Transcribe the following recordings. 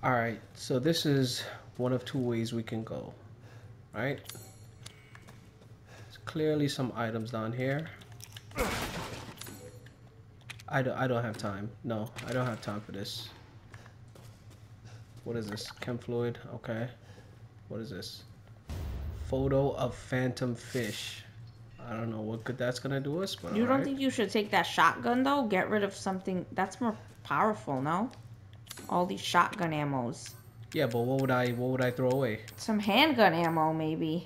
Alright, so this is one of two ways we can go. Right? There's clearly some items down here. I don't have time. No, I don't have time for this. What is this? Chem fluid. Okay. What is this? Photo of phantom fish. I don't know what good that's gonna do us, but You don't think you should take that shotgun though? Get rid of something that's more powerful, no? All these shotgun ammos. Yeah, but what would I throw away? Some handgun ammo, maybe.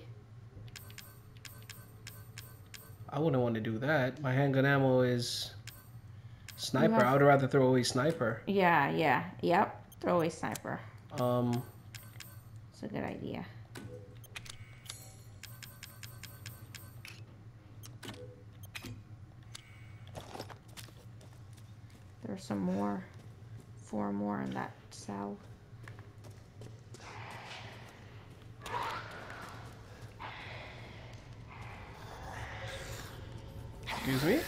I wouldn't want to do that. My handgun ammo is sniper. Have... I would rather throw away sniper. Yeah. Yep. Throw away sniper. It's a good idea. There's some more. 4 more in that cell. Excuse me?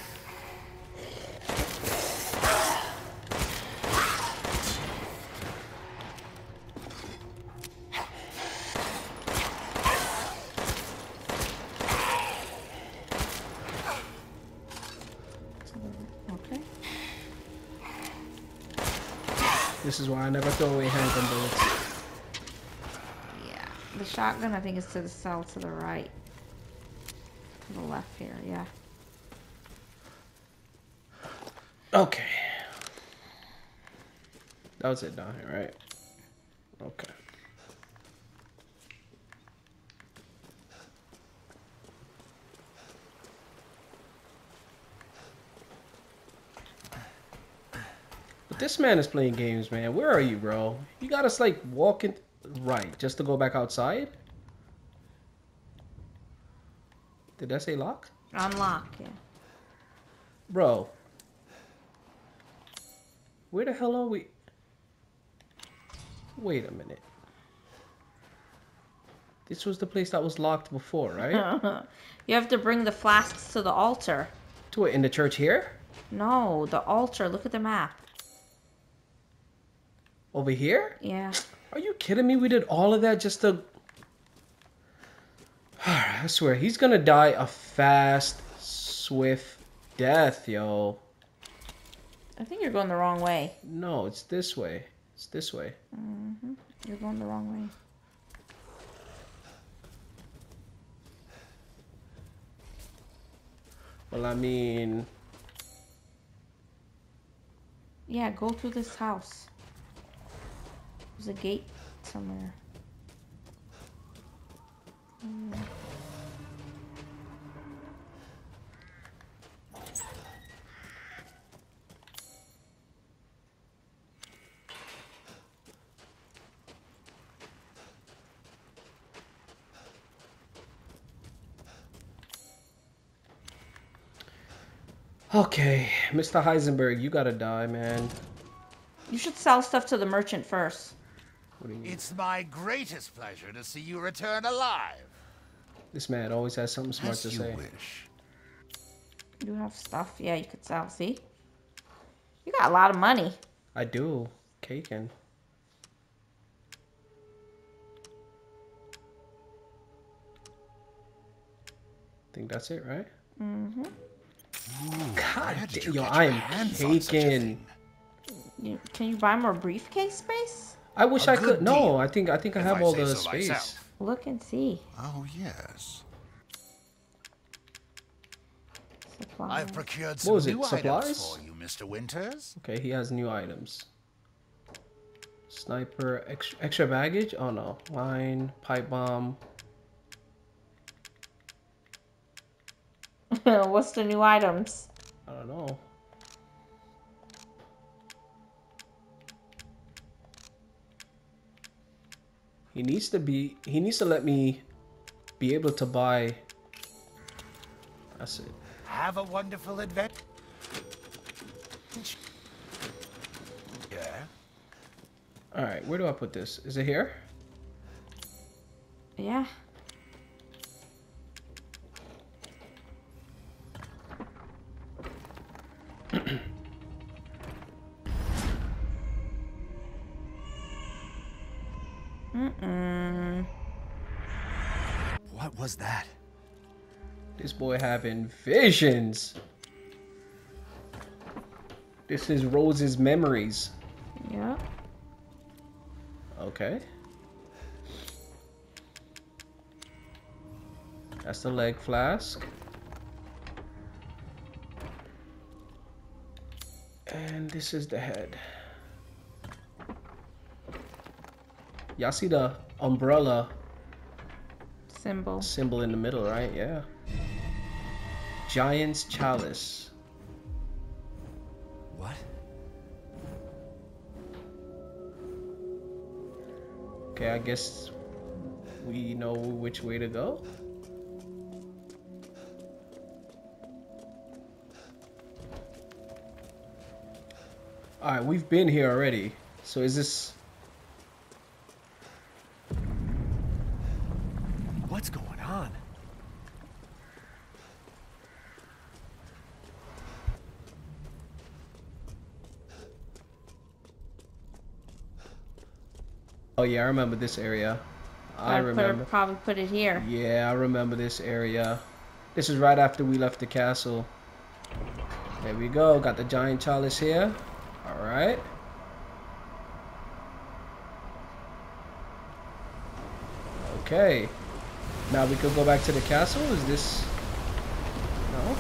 Okay. This is why I never throw away handgun bullets. Yeah. The shotgun, I think, is to the cell to the right. To the left here, yeah. Okay. That was it down here, right? Okay. But this man is playing games, man. Where are you, bro? You got us like walking right just to go back outside? Did that say lock? Unlock, yeah. Bro. Where the hell are we? Wait a minute. This was the place that was locked before, right? You have to bring the flasks to the altar. To it in the church here? No, the altar. Look at the map. Over here? Yeah. Are you kidding me? We did all of that just to... I swear, he's gonna die a fast, swift death, yo. I think you're going the wrong way. No, it's this way. It's this way. Mm-hmm. You're going the wrong way. Well, I mean... Yeah, go through this house. There's a gate somewhere. Okay, Mr. Heisenberg, you gotta die, man. You should sell stuff to the merchant first. What do you mean? It's my greatest pleasure to see you return alive. This man always has something smart to say. As you wish. You have stuff. Yeah, you could sell. See? You got a lot of money. I do. Caking. Think that's it, right? Mm-hmm. God damn, yo, I am caking. Can you buy more briefcase space? I wish I could. No, I think I have all the space. Look and see. Oh yes. Supplies. I've procured What some was it, new supplies? items for you, Mr. Winters. Okay, he has new items. Sniper, extra baggage? Oh no. Line, pipe bomb. What's the new items? I don't know. He needs to let me be able to buy. That's it. Have a wonderful adventure. Yeah. All right, where do I put this? Is it here? Yeah. was that? This boy having visions. This is Rose's memories. Yeah. Okay. That's the leg flask. And this is the head. Y'all see the umbrella symbol in the middle, right? Yeah. Giant's chalice. What? Okay, I guess we know which way to go. Alright, we've been here already. So is this... What's going on? Oh yeah, I remember this area. I remember. Probably put it here. Yeah, I remember this area. This is right after we left the castle. There we go. Got the giant chalice here. Alright. Okay. Now we could go back to the castle. Is this... No?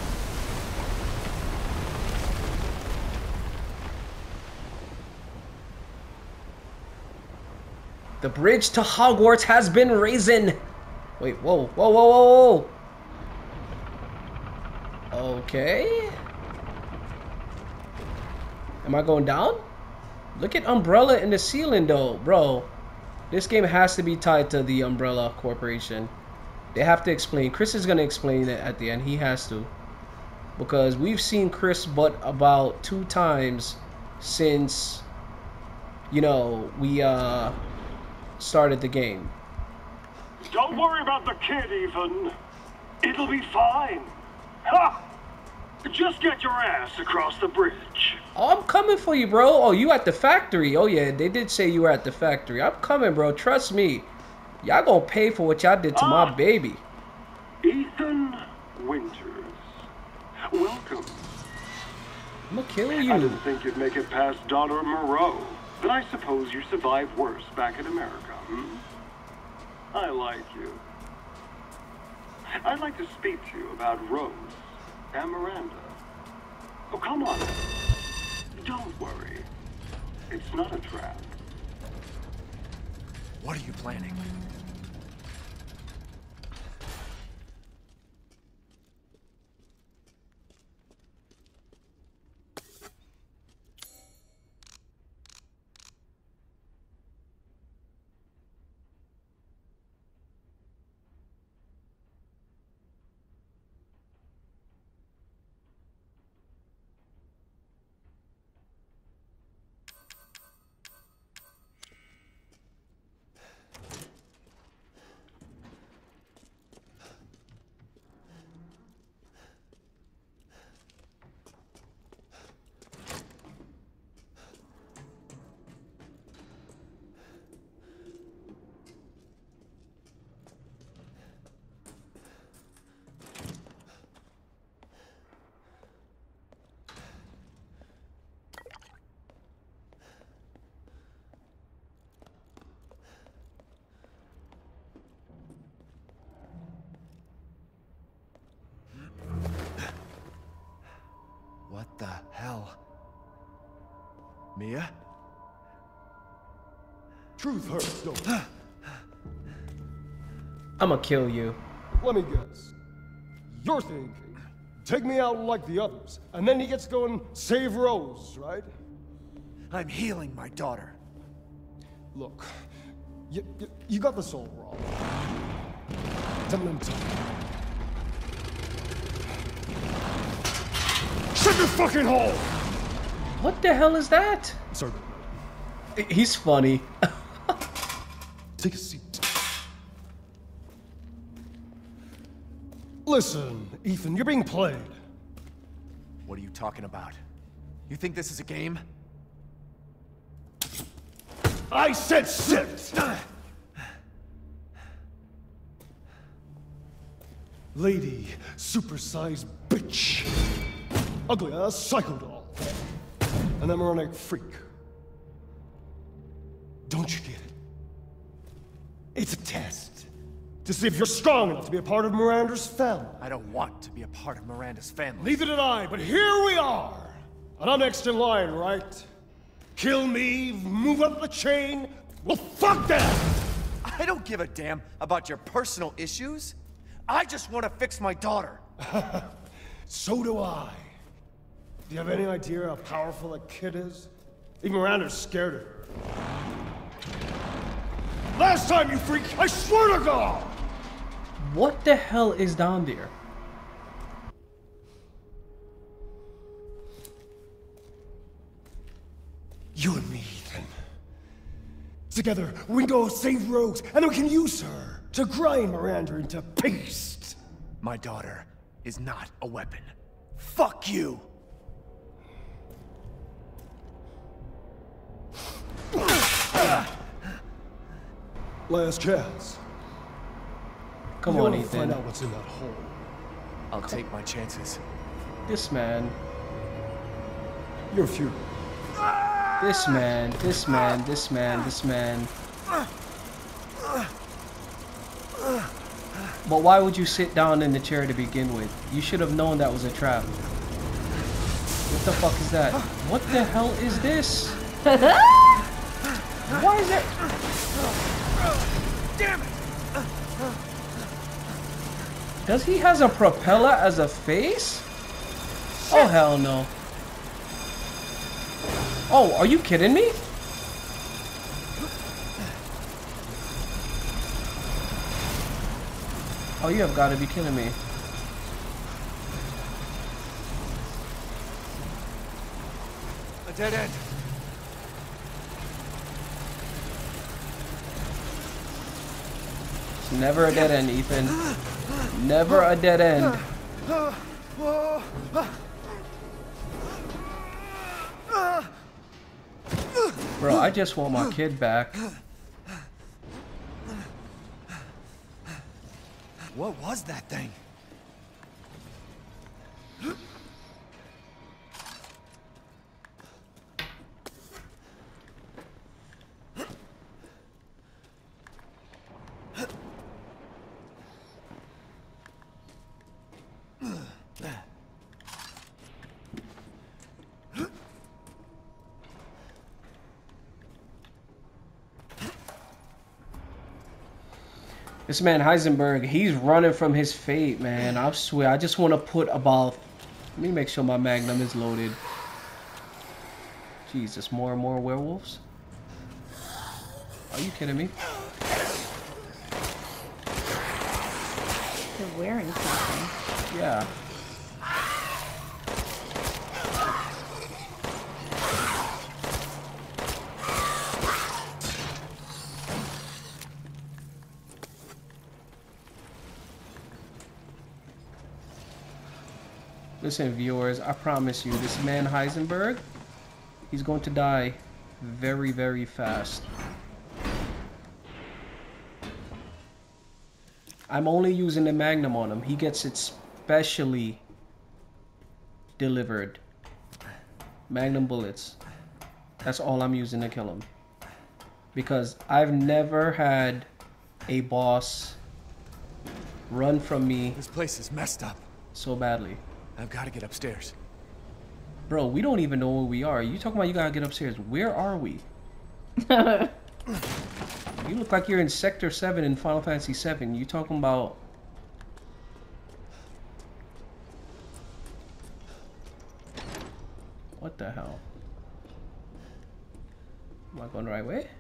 The bridge to Hogwarts has been risen. Wait, whoa, whoa, whoa, whoa, whoa. Okay. Am I going down? Look at Umbrella in the ceiling though, bro. This game has to be tied to the Umbrella Corporation. They have to explain. Chris is going to explain it at the end. He has to. Because we've seen Chris but about 2 times since, you know, we started the game. Don't worry about the kid, Ethan. It'll be fine. Ha! Just get your ass across the bridge. Oh, I'm coming for you, bro. Oh, you at the factory. Oh, yeah, they did say you were at the factory. I'm coming, bro. Trust me. Y'all gonna pay for what y'all did to my baby. Ethan Winters. Welcome. I'm gonna kill you. I didn't think you'd make it past Daughter Moreau, but I suppose you survived worse back in America, hmm? I like you. I'd like to speak to you about Rose and Miranda. Oh, come on. Don't worry. It's not a trap. What are you planning? What the hell? Mia? Truth hurts, don't it? I'm gonna kill you. Let me guess. You're thinking, take me out like the others, and then he gets to go and save Rose, right? I'm healing my daughter. Look, you got this all wrong. Let me tell you. Shut your fucking hole! What the hell is that? Sorry. He's funny. Take a seat. Listen, Ethan, you're being played. What are you talking about? You think this is a game? I said sit! lady, supersized bitch, ugly ass psycho doll, an emeronic freak. Don't you get it? It's a test to see if you're strong enough to be a part of Miranda's family. I don't want to be a part of Miranda's family. Neither did I, but here we are. And I'm next in line, right? Kill me, move up the chain. Well, fuck that! I don't give a damn about your personal issues. I just want to fix my daughter. So do I. Do you have any idea how powerful that kid is? Even Miranda's scared of her. Last time, you freak, I swear to God! What the hell is down there? You and me, Ethan. Together, we can go save Rose, and we can use her to grind Miranda into paste. My daughter is not a weapon. Fuck you! Last chance. Come You on, wanna Ethan. find out what's in that hole. I'll take my chances. This man. You're futile. This man. This man. This man. This man. But why would you sit down in the chair to begin with? You should have known that was a trap. What the fuck is that? What the hell is this? Why is it? Damn it! Does he has a propeller as a face? Oh hell no. Oh, are you kidding me? Oh, you have got to be kidding me. A dead end. It's never a dead end, Ethan. Never a dead end. Bro, I just want my kid back. What was that thing? This man Heisenberg, he's running from his fate, man. I swear, I just want to put about... Let me make sure my magnum is loaded. Jesus, more and more werewolves? Are you kidding me? They're wearing something. Yeah. Listen, viewers, I promise you, this man Heisenberg, he's going to die very, very fast. I'm only using the Magnum on him. He gets it specially delivered. Magnum bullets. That's all I'm using to kill him. Because I've never had a boss run from me This place is messed up. so badly. I've got to get upstairs. Bro, we don't even know where we are. You talking about you gotta get upstairs. Where are we? You look like you're in Sector 7 in Final Fantasy 7. You talking about... What the hell? Am I going the right way?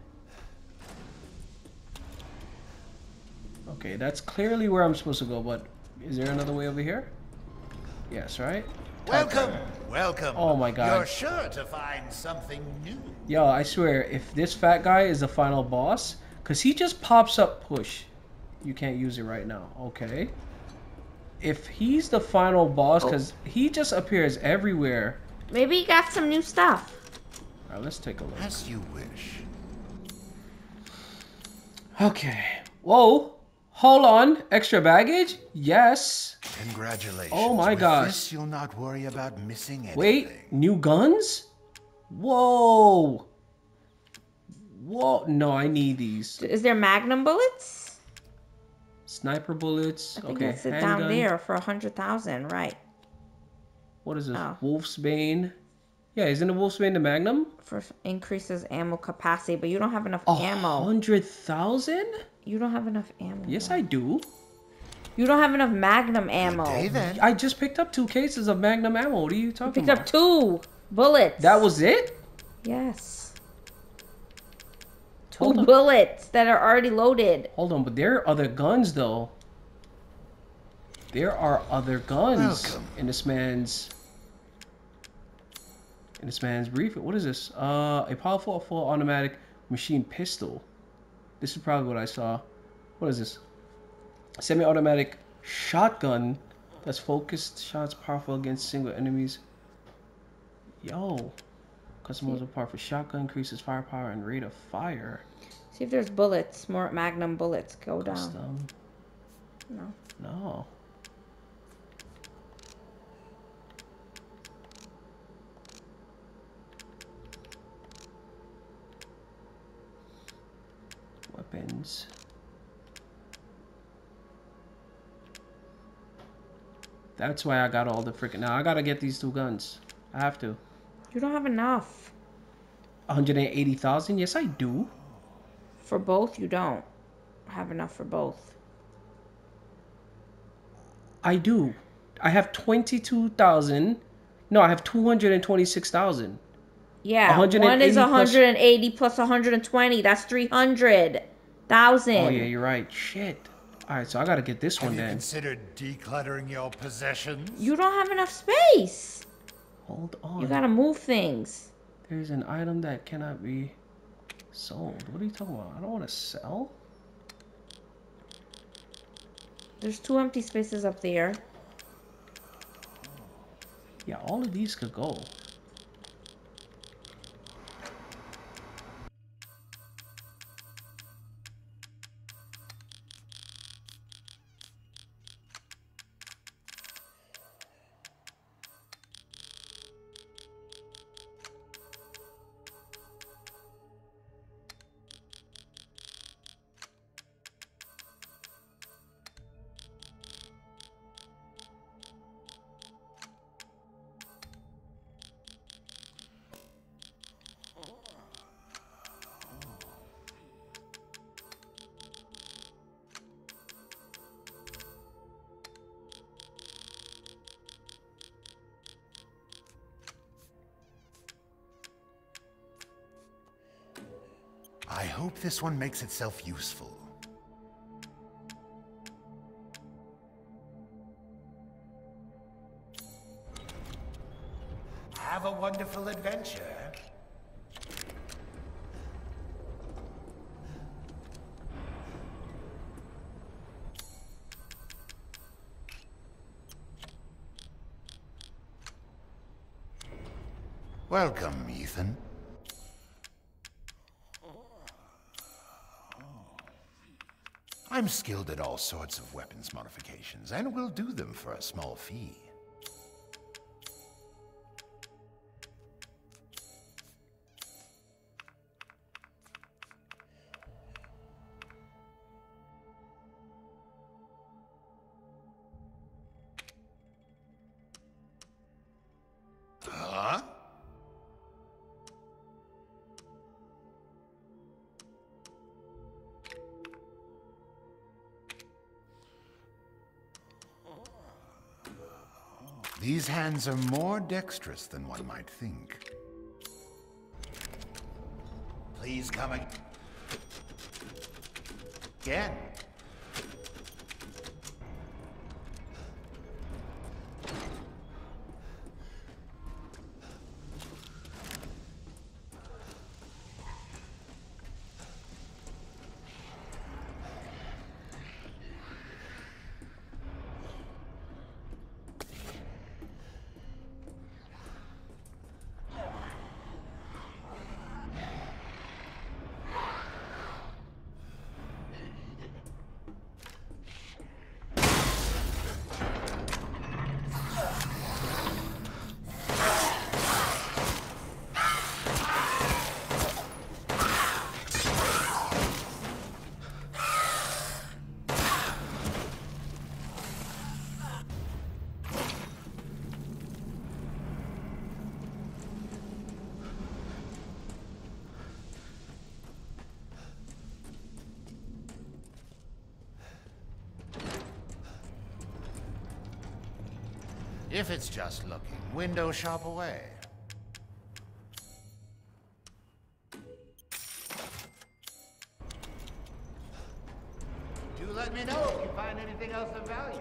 Okay, that's clearly where I'm supposed to go, but is there another way over here? Yes, right? Welcome, welcome. Oh my God. You're sure to find something new. Yo, I swear, if this fat guy is the final boss, because he just pops up push. You can't use it right now. Okay. If he's the final boss, because he just appears everywhere. Maybe you got some new stuff. Alright, let's take a look. As you wish. Okay. Whoa. Hold on. Extra baggage? Yes. Congratulations. Oh my With gosh. This, you'll not worry about missing anything. Wait, new guns? Whoa. Whoa. No, I need these. Is there magnum bullets? Sniper bullets. I think Okay, that's it handgun. down there for 100,000, right? What is this? Oh. Wolf's Bane. Yeah, isn't the Wolf's Bane the Magnum? For increases ammo capacity, but you don't have enough ammo. 100,000? You don't have enough ammo. Yes, though. I do. You don't have enough magnum ammo. Hey then. I just picked up 2 cases of Magnum ammo. What are you talking Picked about? up 2 bullets. That was it? Yes. 2 Hold on. bullets that are already loaded. Hold on, but there are other guns though. There are other guns Welcome. in this man's brief. What is this? A powerful full automatic machine pistol. This is probably what I saw. What is this? Semi-automatic shotgun that's focused shots powerful against single enemies. Yo. Customizable part for shotgun increases firepower and rate of fire. See if there's bullets, more magnum bullets. Go down. Custom. No. No. Weapons. That's why I got all the freaking. Now I gotta get these 2 guns. I have to. You don't have enough. 180,000? Yes, I do. For both, you don't have enough for both. I do. I have 22,000. No, I have 226,000. Yeah, 180 one is plus- 180 plus 120. That's 300,000. Oh yeah, you're right. Shit. All right, so I gotta get this one Have you then. considered decluttering your possessions? You don't have enough space. Hold on. You gotta move things. There's an item that cannot be sold. What are you talking about? I don't want to sell. There's 2 empty spaces up there. Yeah, all of these could go. I hope this one makes itself useful. Have a wonderful adventure. Welcome, Ethan. I'm skilled at all sorts of weapons modifications, and will do them for a small fee. Huh? These hands are more dexterous than one might think. Please come again. If it's just looking, window shop away. Do let me know if you find anything else of value.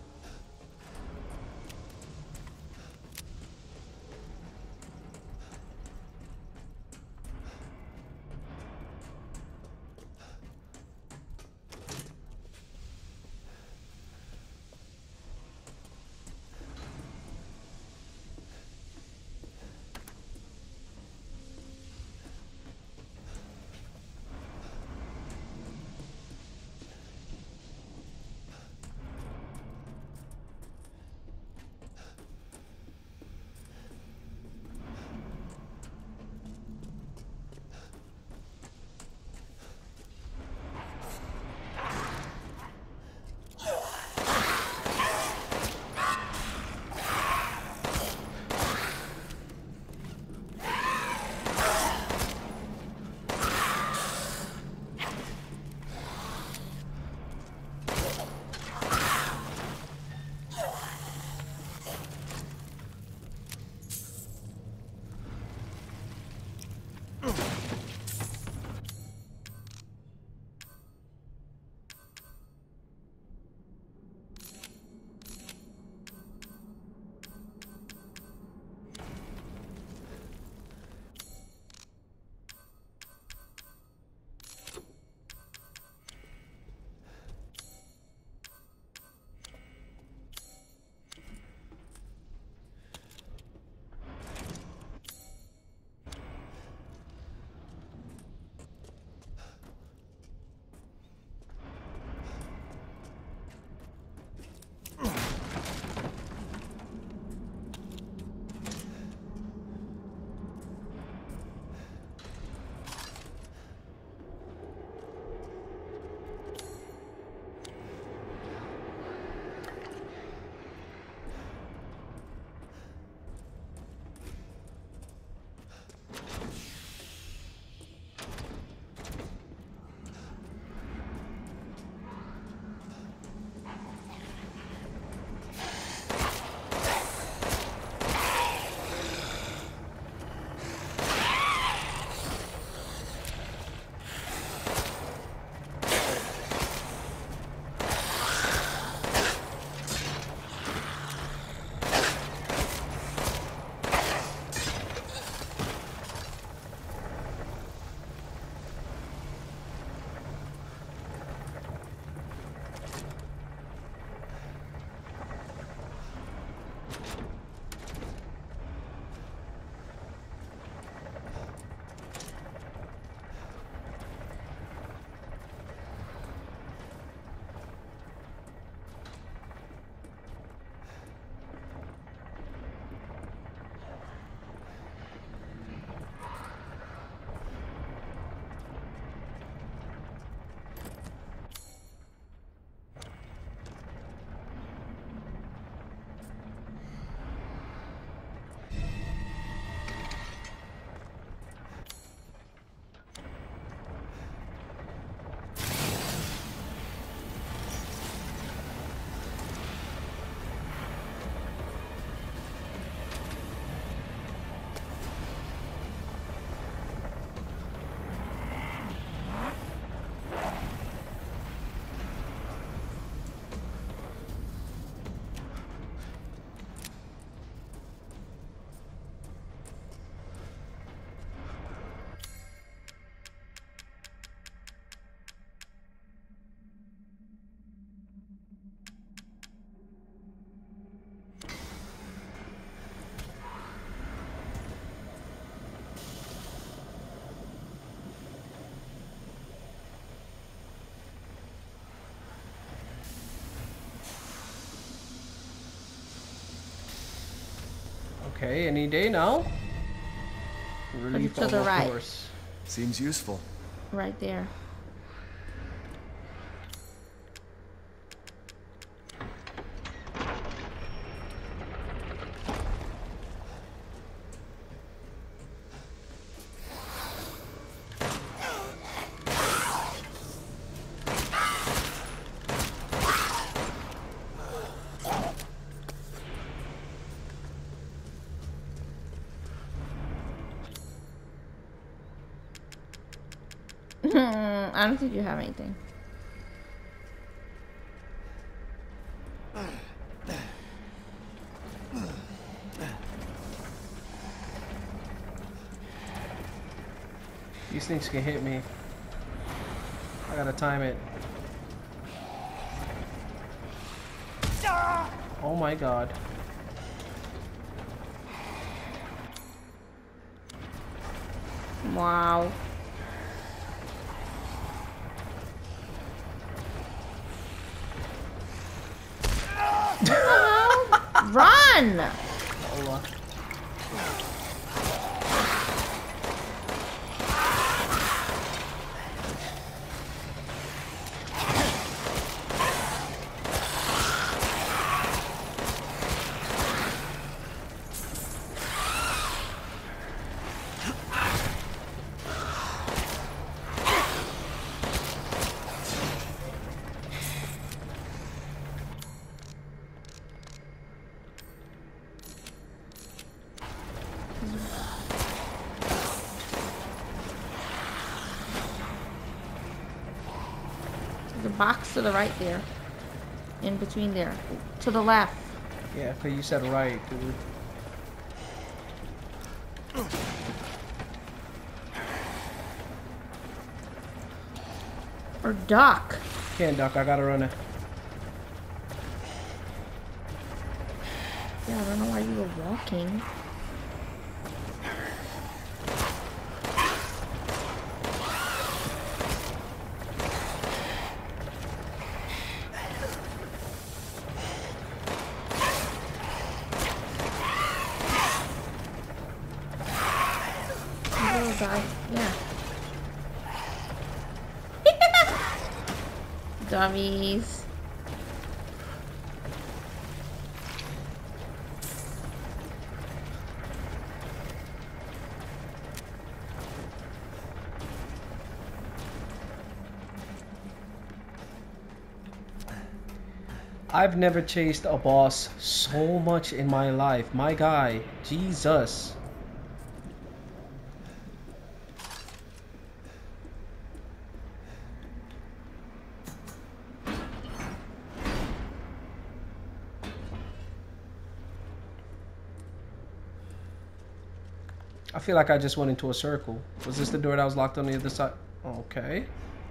Okay, any day now. Relief to the of right. course. Seems useful. Right there. I don't think you have anything. These things can hit me. I gotta time it. Oh my god. Wow. Run! Allah. The box to the right there. In between there. To the left. Yeah, cause you said right, dude. Or duck. Can't duck, I gotta run it. Yeah, I don't know why you were walking. Little guy, yeah. Dummies. I've never chased a boss so much in my life. My guy, Jesus. I feel like I just went into a circle. Was this the door that was locked on the other side? Okay.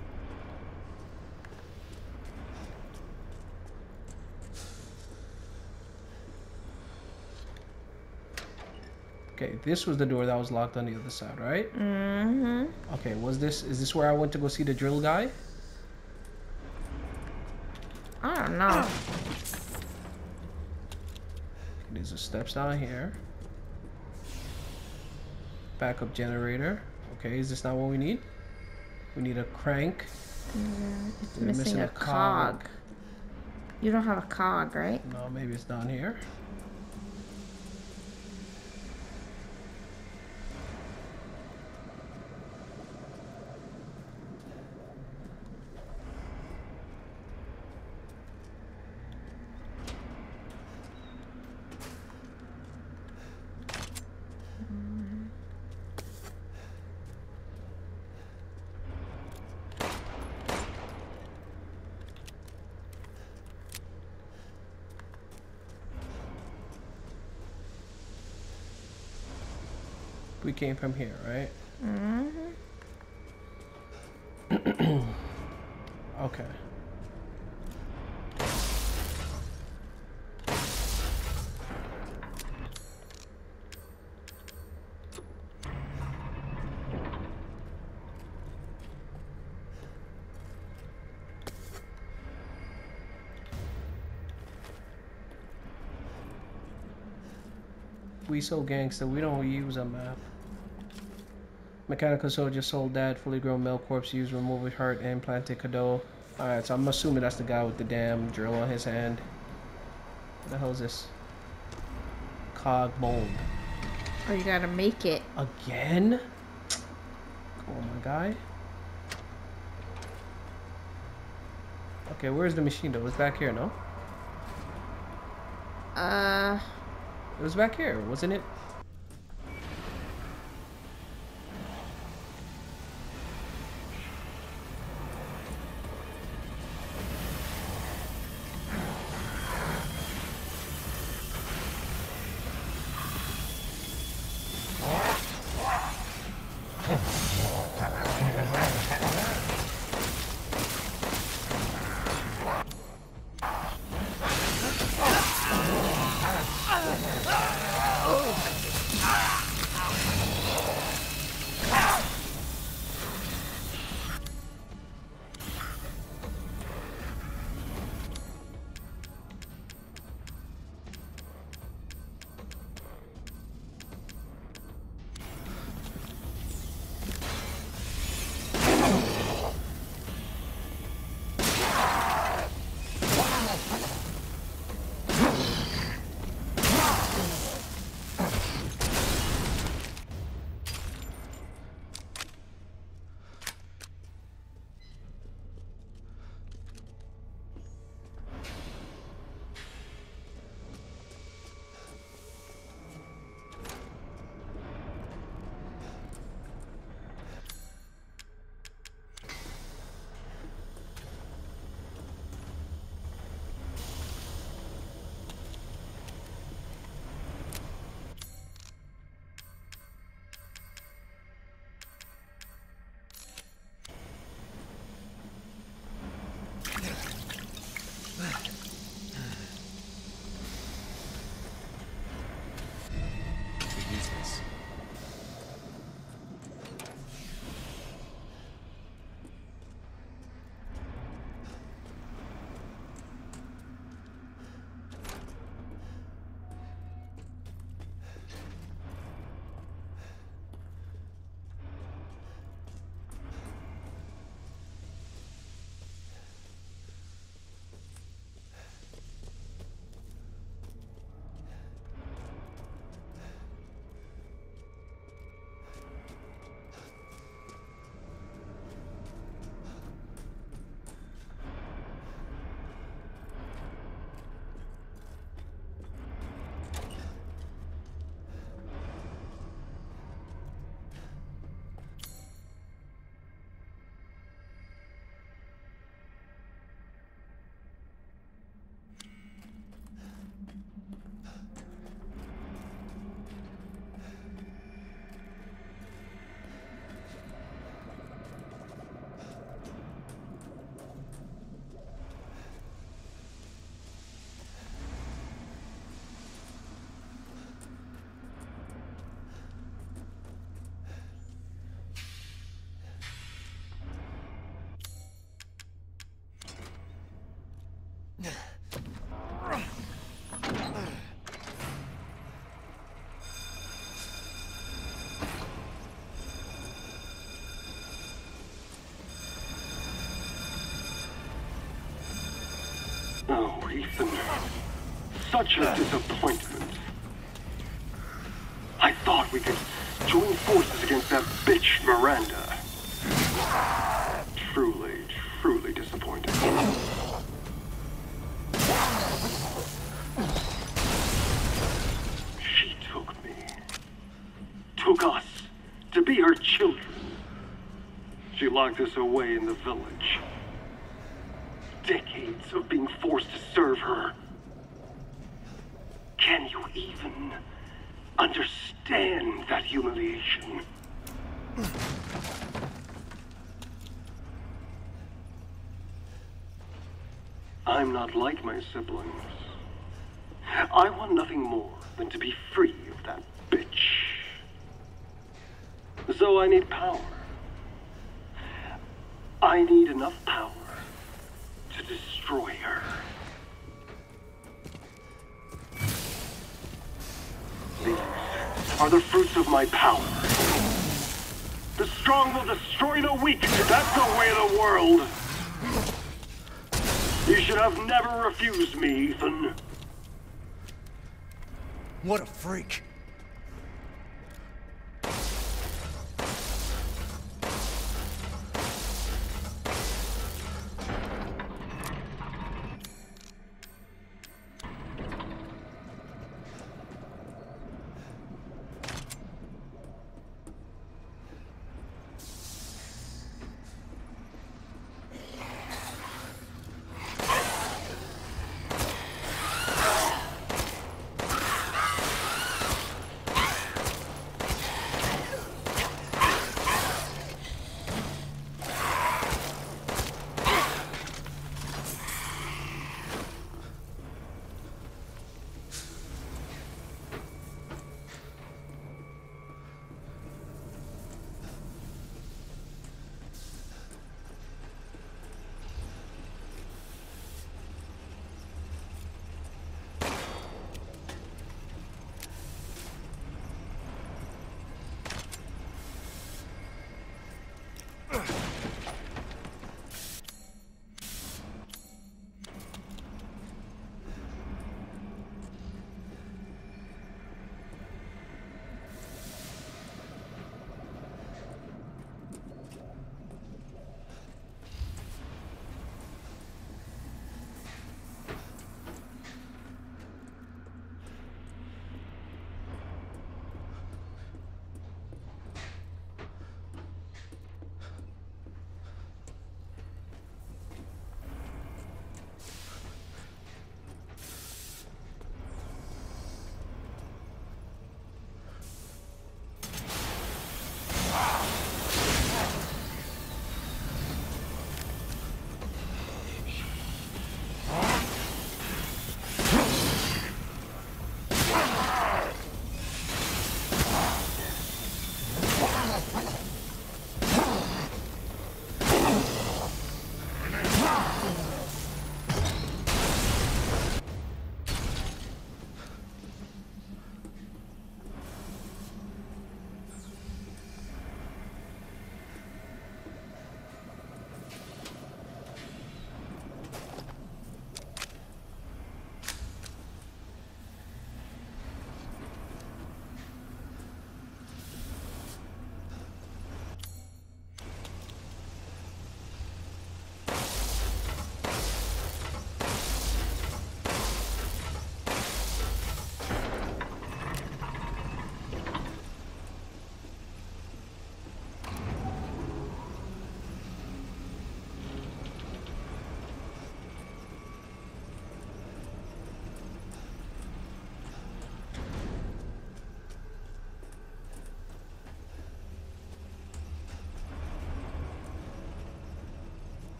Okay, this was the door that was locked on the other side, right? Mm-hmm. Okay, is this where I went to go see the drill guy? I don't know. There's the steps down here. Backup generator. Okay, is this not what we need? We need a crank. It's We're missing a cog. You don't have a cog, right? No, maybe it's down here. We came from here, right? Mm-hmm. Okay. We so gangster, we don't use a map. Mechanical soldier sold dad, fully grown male corpse used remove his heart and implanted Cadeau. Alright, so I'm assuming that's the guy with the damn drill on his hand. What the hell is this? Cog mold. Or you gotta make it. Again? Come on, my guy. Okay, where's the machine though? It's back here, no? It was back here, wasn't it? Ethan. Such a disappointment. I thought we could join forces against that bitch Miranda. Truly, truly disappointed. She took me. Took us to be her children. She locked us away in the village. Decades of being forced to serve her. Can you even understand that humiliation? I'm not like my siblings. I want nothing more than to be free of that bitch. So I need power. I need enough power to destroy her. These are the fruits of my power. The strong will destroy the weak. That's the way of the world. You should have never refused me, Ethan. What a freak.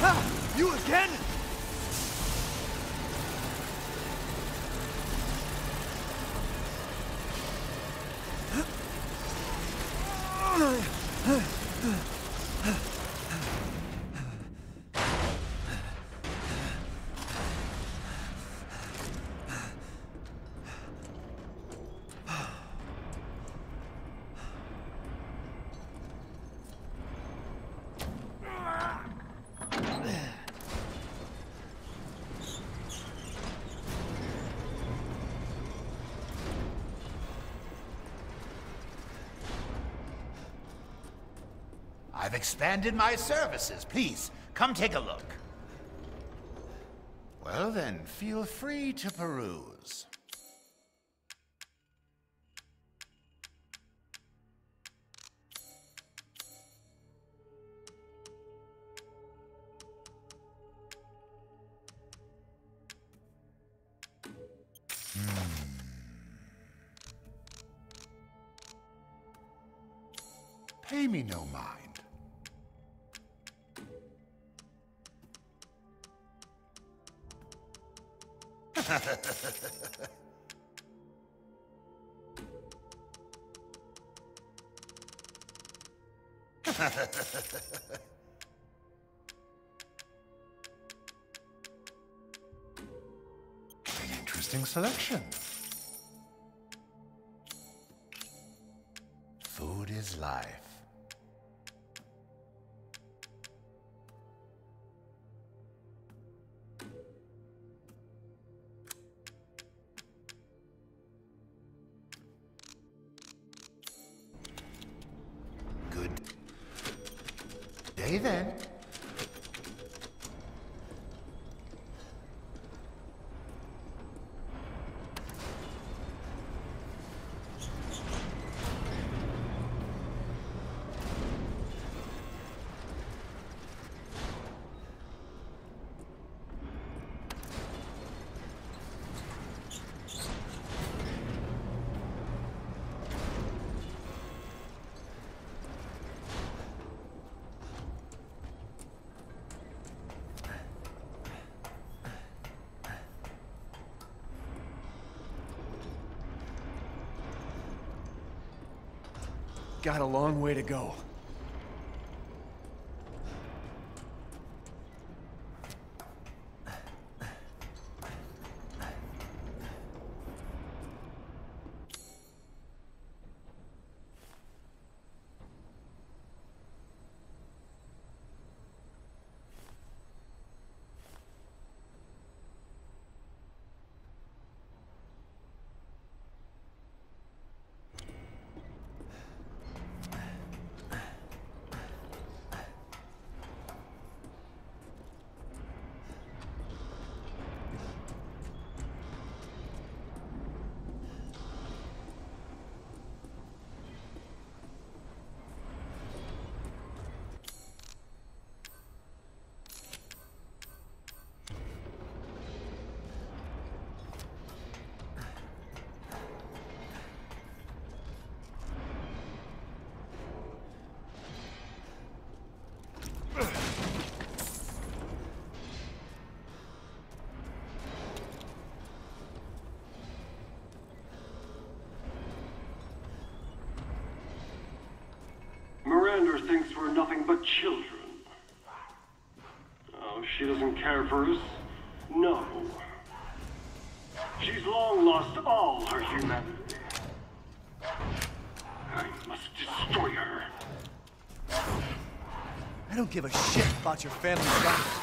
You again? I've expanded my services. Please, come take a look. Well then, feel free to peruse. Pay me no mind. An interesting selection. Food is life. Good day then. Got a long way to go. Miranda thinks we're nothing but children. Oh, she doesn't care for us? No. She's long lost all her humanity. I must destroy her. I don't give a shit about your family life.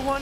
one?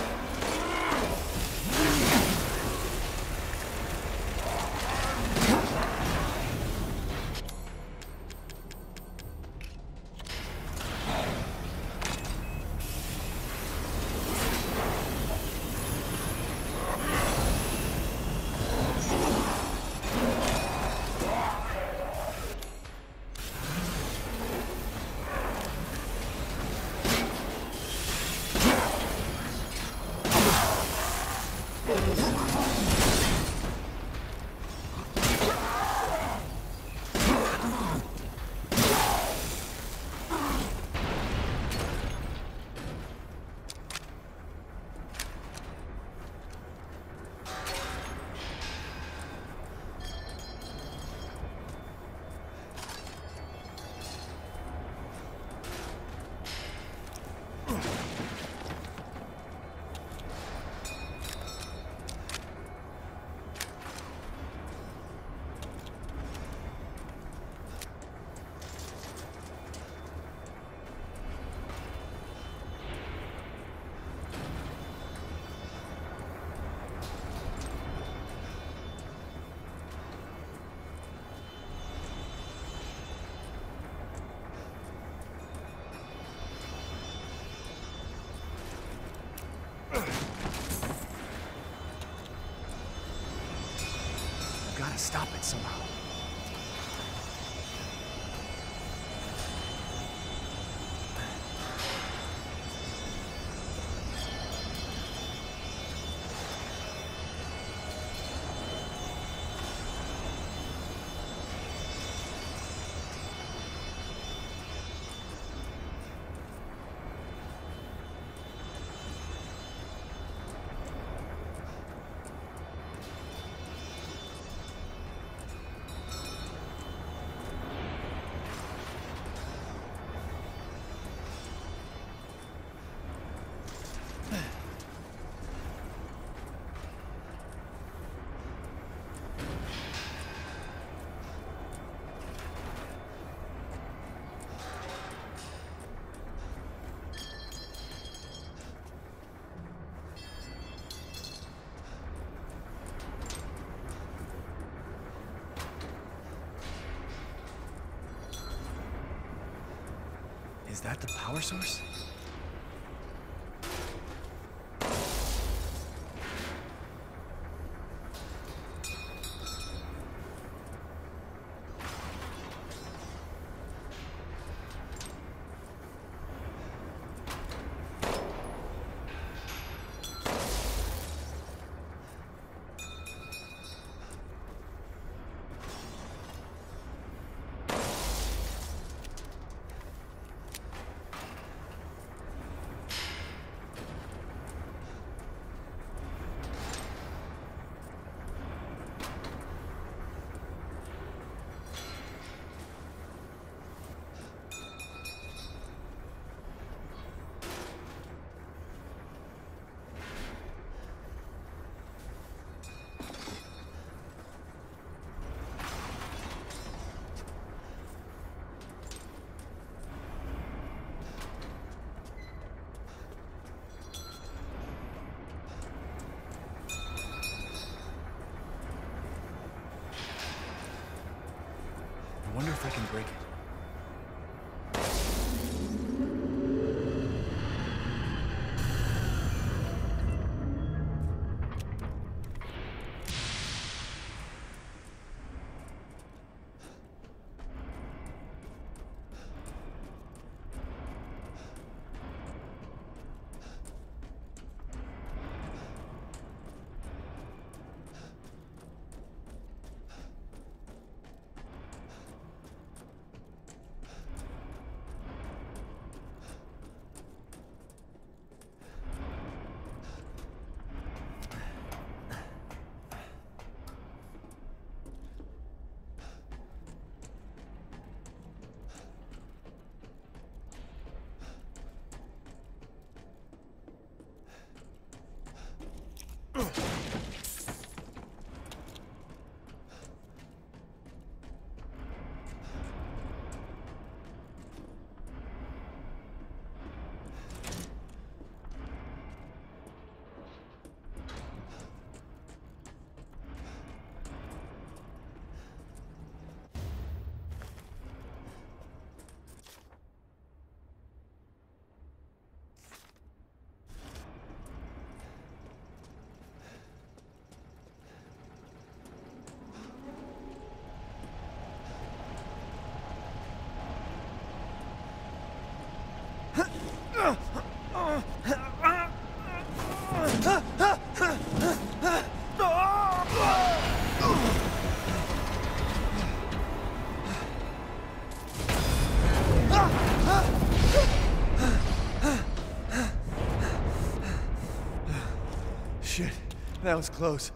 Gotta stop it somehow. Is that the power source? I wonder if I can break it. That was close.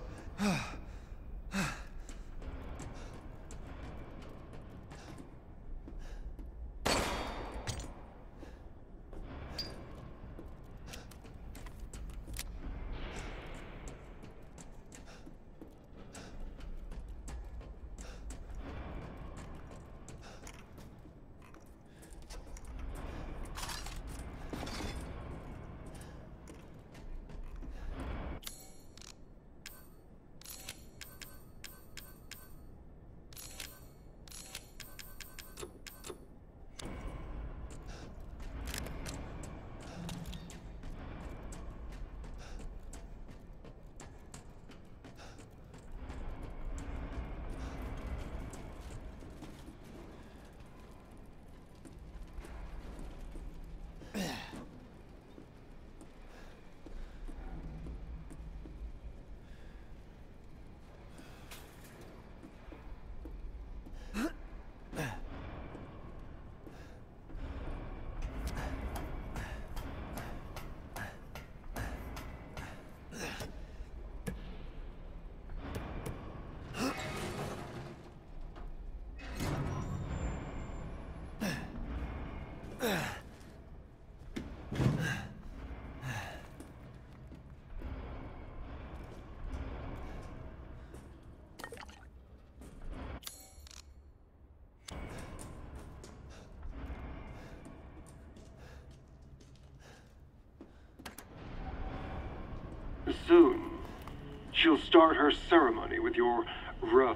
Soon, she'll start her ceremony with your rose.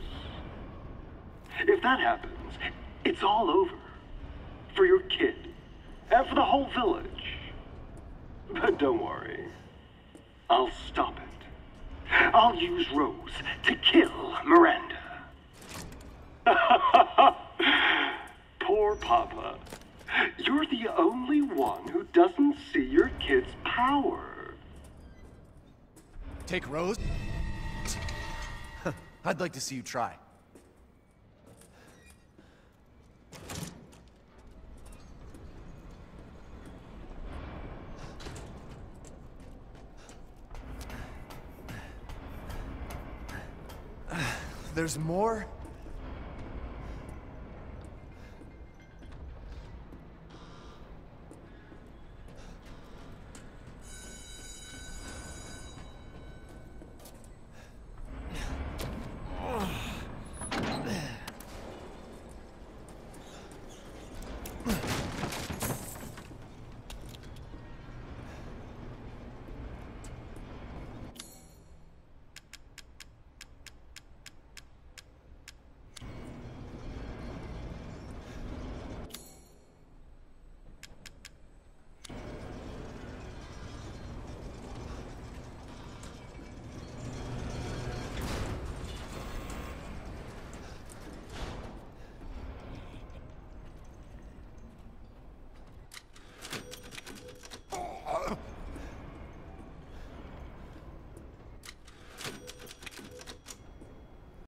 If that happens, it's all over. For your kid, and for the whole village. But don't worry, I'll stop it. I'll use Rose to kill Miranda. Poor Papa. You're the only one who doesn't see your kid's power. Take Rose? I'd like to see you try. There's more